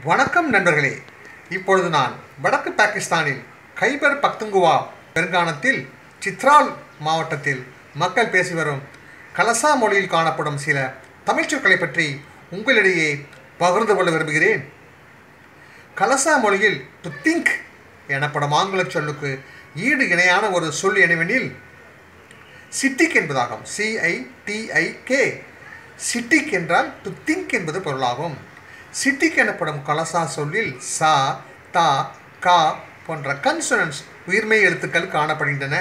வணக்கம் நண்பர்களே. இப்பொழுது நான் வடக்கு பாகிஸ்தானில் கைபர் பக்துங்குவா பெருங்கானத்தில் சித்ரால் மாவட்டத்தில் மக்கள் பேசி வரும் கலசா மொழியில் காணப்படும் சில தமிழ் சொற்களை பற்றி உங்களிடையே பகிர்ந்து கொள்ள விரும்புகிறேன். கலசா மொழியில் டு திங்க் எனப்படும் ஆங்கில சொல்லுக்கு ஈடு இணையான ஒரு சொல் எனவெனில் சிட்டிக் என்பதாகும். CITIK. சிட்டிக் என்றால் டு திங்க் என்பது பொருளாகும். சிட்டிக் எனப்படும் கலசா சொல்லில் சா, தா, கா போன்ற கன்சனன்ஸ் உயிர்மெய் எழுத்துக்கள் காணப்படுகின்றன.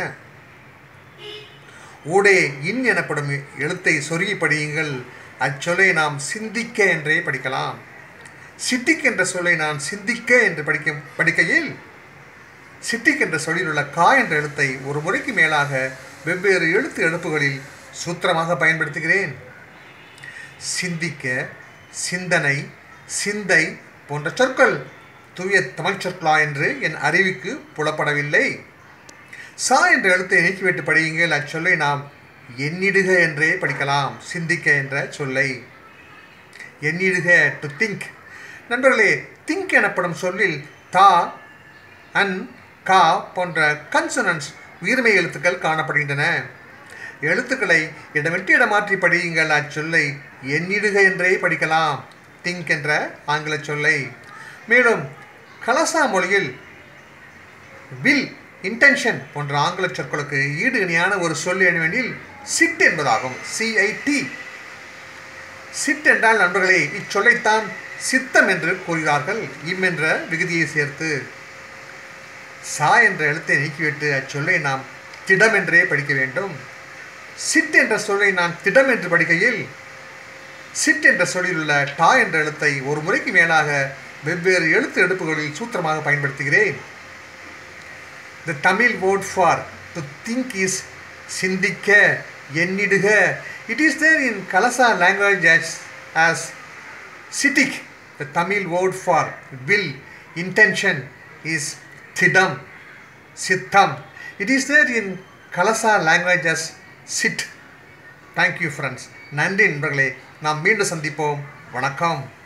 ஊடே இன் எனப்படும் எழுத்தை சொருகி படியுங்கள். அச்சொல்லை நாம் சிந்திக்க என்றே படிக்கலாம். சிட்டிக் என்ற சொல்லை நான் சிந்திக்க என்று படிக்கையில் சிட்டிக் என்ற சொல்லில் உள்ள கா என்ற எழுத்தை ஒரு முறைக்கு மேலாக வெவ்வேறு எழுத்து எழுப்புகளில் சூத்திரமாக பயன்படுத்துகிறேன். சிந்திக்க, சிந்தனை, சிந்தை போன்ற சொற்கள் தூய தமிழ் சொற்களா என்று என் அறிவுக்கு புலப்படவில்லை. சா என்ற எழுத்தை நீக்கிவிட்டு படியுங்கள். அச்சொல்லை நாம் எண்ணிடுக என்றே படிக்கலாம். சிந்திக்க என்ற சொல்லை எண்ணிடுக, டு திங்க். நண்பர்களே, திங்க் எனப்படும் சொல்லில் தா, அன், கா போன்ற கன்சனன்ஸ் உயிர்மெய் எழுத்துக்கள் காணப்படுகின்றன. எழுத்துக்களை இடமிட்டு இடமாற்றி படியுங்கள். அச்சொல்லை எண்ணிடுக என்றே படிக்கலாம். திங்க் என்ற ஆங்கில சொல்லை. மேலும் கலசா மொழியில் வில், இன்டென்ஷன் போன்ற ஆங்கில சொற்களுக்கு ஈடு இணையான ஒரு சொல் எனவெனில் சிட் என்பதாகும். CIT. சிட் என்றால் நண்பர்களே, இச்சொல்லைத்தான் சித்தம் என்று கூறுகிறார்கள். இம் என்ற விகுதியை சேர்த்து சா என்ற எழுத்தை நீக்கிவிட்டு அச்சொல்லை நாம் திடம் என்றே படிக்க வேண்டும். சிட் என்ற சொல்லை நான் திடம் என்று படிக்கையில் சிட் என்ற சொல்லில் உள்ள டா என்ற எழுத்தை ஒரு முறைக்கு மேலாக வெவ்வேறு எழுத்து எடுப்புகளில் சூத்திரமாக பயன்படுத்துகிறேன். The Tamil word for to think is சிந்திக்க, எண்ணிடுக. It is there in Kalasa language as சிட்டிக். The Tamil word for will, intention is thidam, sitham. It is there in Kalasa language as sit. Thank you friends. நன்றி நண்பர்களே. நாம் மீண்டும் சந்திப்போம். வணக்கம்.